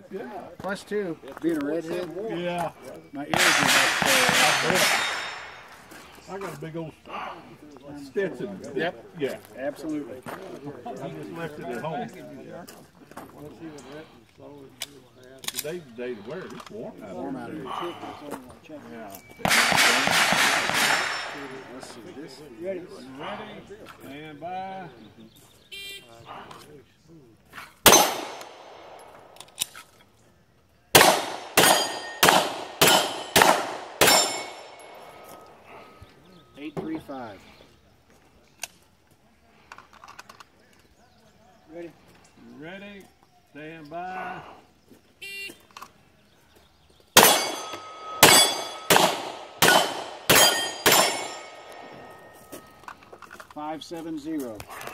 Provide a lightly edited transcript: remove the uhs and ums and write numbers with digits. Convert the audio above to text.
Yeah. Plus two, being a redhead. Yeah. My ears are I got a big old Stetson. Yep. Yeah. absolutely. I just left it at home. Today's the day to wear it. It's warm out Warm out here. Yeah. Let's see this. Ready? Stand by. Eight, 3, 5. Ready? Ready? Stand by. 5, 7, 0.